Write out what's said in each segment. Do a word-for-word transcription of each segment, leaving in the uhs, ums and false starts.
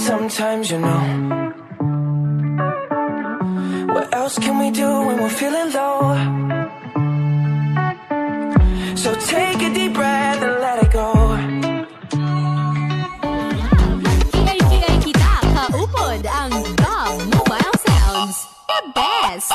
sometimes, you know. What else can we do when we're feeling low? So take a deep breath and let it go. Kikay-kikay kita, kaupod ang Bob Mobile Sounds. The best!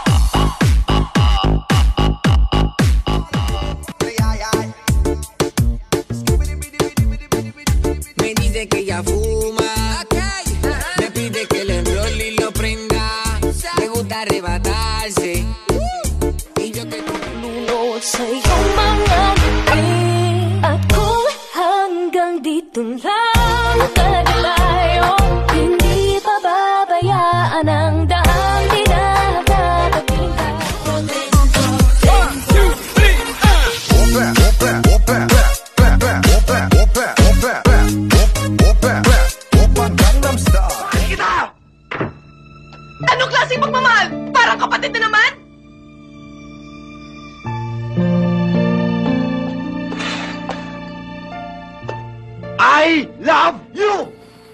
Me dice que ella fuma, okay. Me pide que le enrolle y lo prenda. Le gusta arrebatarse. Y yo que Lunod sa iyong mga ngiti. At kung hanggang dito lang tayo, hindi pababayaan ang daang di nakakapinta. One, two, three, uh! Opa, opa, opa, opa, opa, opa, opa, opa, opa, Gangnam Style. Kita! Anong klaseng pagmamahal? Parang kapatid na naman? I love you!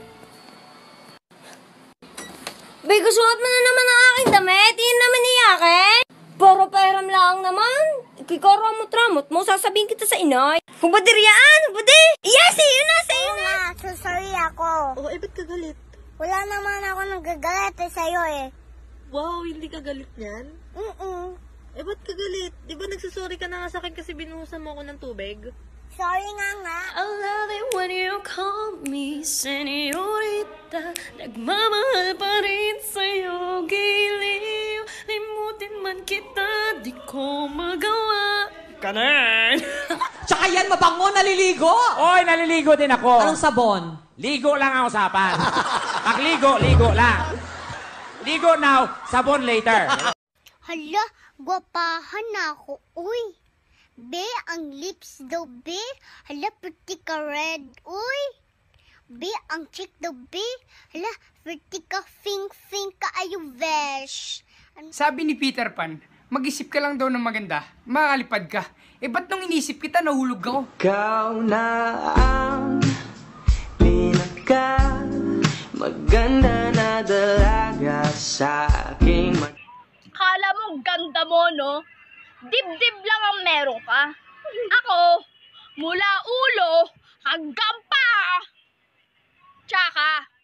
Bay, suot mo na naman ang aking damit. Yun naman iyakin. Puro pairam lang naman. Kikaramot-ramot mo, sasabihin kita sa inay. Hubadir yan, hubadir! Yes, yun na, sa'yo na! So sorry ako. Oh, eh, ba't ka galit? Wala naman ako nagagalit eh sa'yo eh. Wow, hindi ka galit niyan? Mm-mm. Eh, ba't ka galit? Di ba nagsasorry ka na nga sa akin kasi binuhusan mo ako ng tubig? Sorry nga nga. I love it when you call me señorita. Nagmamahal pa rin sa'yo, giliw. Limutin man kita, di ko magawa. Kanan! Tsaka yan, mabango, naliligo! Oy, naliligo din ako. Anong sabon? Ligo lang ang usapan. Pagligo, ligo lang. Ligo now, sabon later. Hala, gwapahan na ako. Uy, be, ang lips daw, be. Hala, pretty ka red. Uy, be, ang cheek daw, be. Hala, pretty ka fing-fing ka ayo, vesh. Ano? Sabi ni Peter Pan, mag-isip ka lang daw ng maganda, makakalipad ka. Eh, ba't nung inisip kita, nahulog ako? Ikaw na ang pinaka maganda na dalaga sa aking mag... Kala mo ganda mo, no? Dibdib lang ang meron ka. Ako, mula ulo hanggang pa. Tsaka,